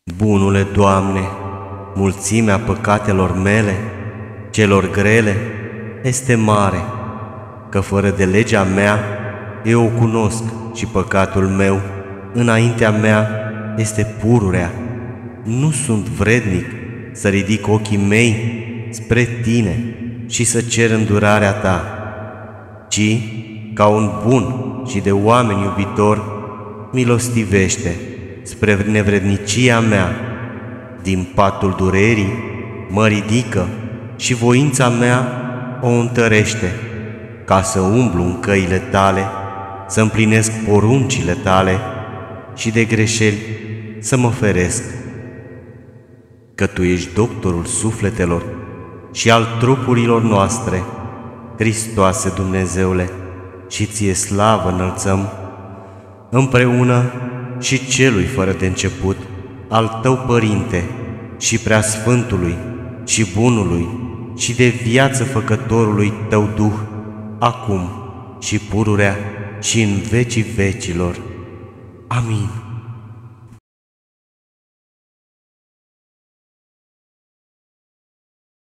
Bunule Doamne, mulțimea păcatelor mele, celor grele, este mare, că fără de legea mea eu o cunosc și păcatul meu înaintea mea este pururea. Nu sunt vrednic să ridic ochii mei spre Tine și să cer îndurarea Ta, ci, ca un bun și de oameni iubitor, milostivește spre nevrednicia mea. Din patul durerii mă ridică și voința mea o întărește, ca să umblu în căile Tale, să împlinesc poruncile Tale și de greșeli să mă feresc. Că Tu ești doctorul sufletelor și al trupurilor noastre, Hristoase Dumnezeule, și Ție slavă înălțăm, împreună și Celui fără de început, al Tău Părinte, și Preasfântului, și Bunului, și de viață Făcătorului Tău Duh, acum și pururea și în vecii vecilor. Amin.